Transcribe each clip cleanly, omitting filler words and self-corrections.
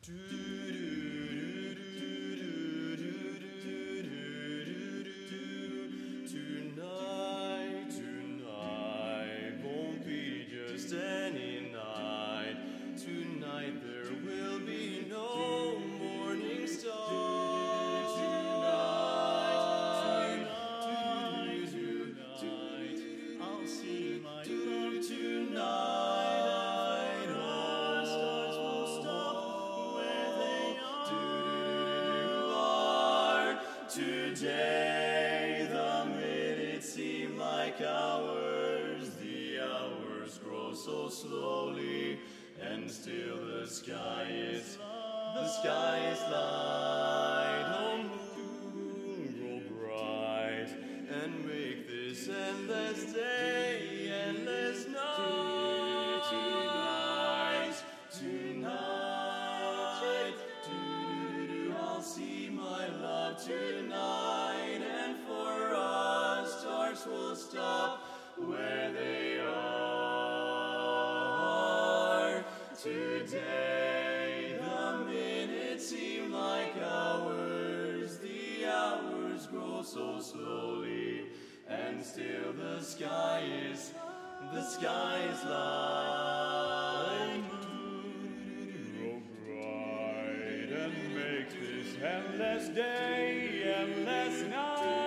Tonight won't be just any night. Tonight there will be no morning star. Tonight, I'll see my love tonight. Our stars will stop where they are. Today the minutes seem like hours. The hours grow so slowly, and still the sky is light. Oh moon, grow bright and make this endless day, endless night. Tonight, I'll see my love tonight, and for us stars will stop where they are. Today the minutes seem like hours. The hours grow so slowly, and still the sky is light. Grow bright and make this endless day, endless night.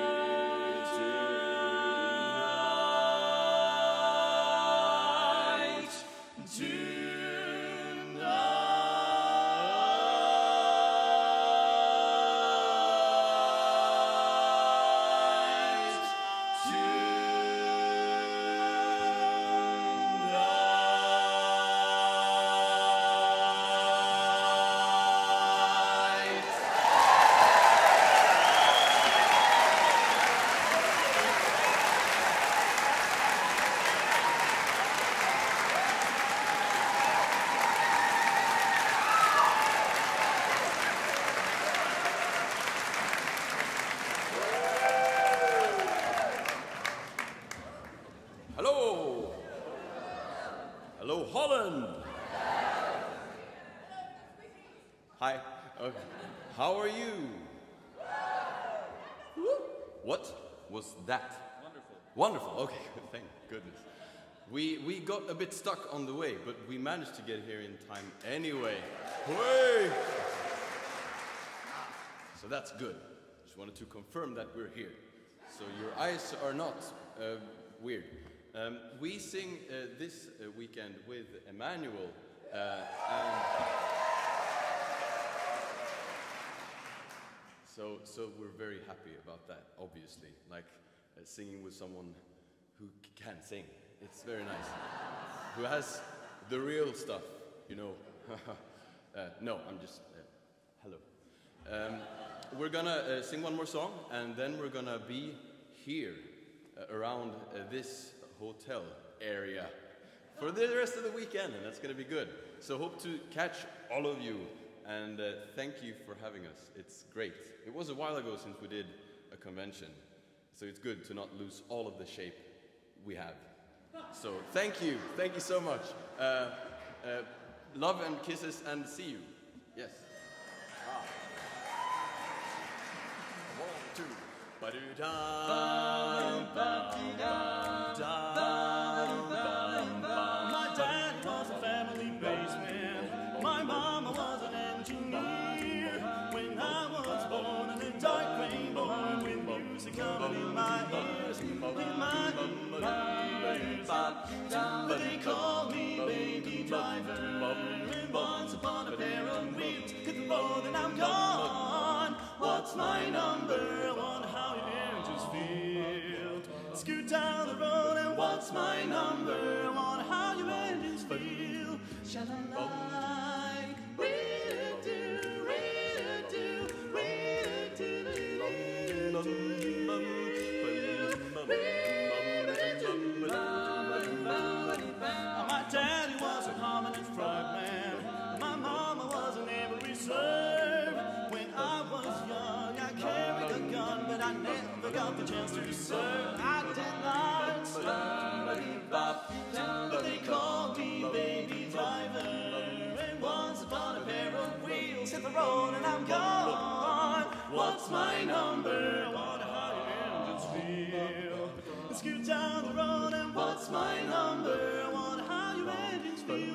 Hello, Holland. Hi. How are you? What was that? Wonderful. Wonderful. Okay, thank goodness. We got a bit stuck on the way, but we managed to get here in time anyway. Hooray! So that's good. Just wanted to confirm that we're here. So your eyes are not weird. We sing this weekend with Emmanuel, and so we're very happy about that, obviously, like singing with someone who can sing. It's very nice. Who has the real stuff, you know. No, I'm just, hello. We're gonna sing one more song, and then we're gonna be here around this hotel area for the rest of the weekend, and that's going to be good. So hope to catch all of you, and thank you for having us. It's great. It was a while ago since we did a convention, so it's good to not lose all of the shape we have. So thank you so much. Love and kisses, and see you. Yes. One, two. My dad was a family baseman. My mama was an engineer. When I was born in a dark gray morning, with music coming in my ears, in my ears. But they called me baby driver. And once upon a pair of wheels hit the road and I'm gone. What's my number? I wonder how your engines feel. Scoot down the road and what's my number? I wonder how your engines feel. Sha-la-la, we-do, we-do, we-do, my daddy was a prominent frogman. My mama was a naval reserve. When I was young, I carried a gun, but I never got the chance to serve. I did not serve, but they called me baby driver. And once upon a pair of wheels, hit the road and I'm gone. What's my number? I wonder how your engines feel. Scoot down the road and what's my number? I wonder how your engines feel.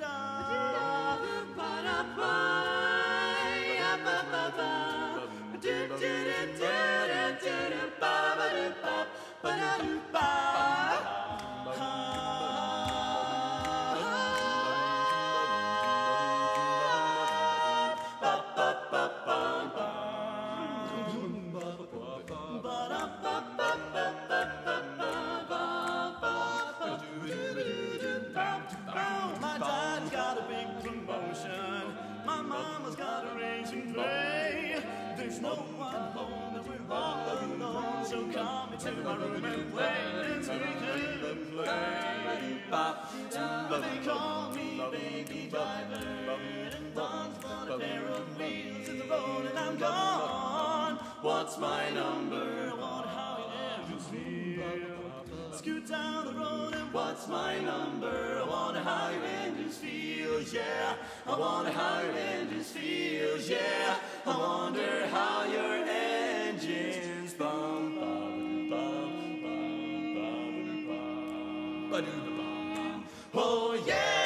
My dad's got a big promotion. My mama's got a raising pay. There's no one home and we're all alone. So come into my room and play. Let's make it play. They call me baby driver. And once on a pair of wheels hit the road and I'm gone. What's my number? I wonder how your engines feel. Scoot down the road and what's my number? I wonder how your engines feel, yeah. I wonder how your engines feel, yeah. I wonder how your engines bum bum bum bum bum bum. Oh yeah.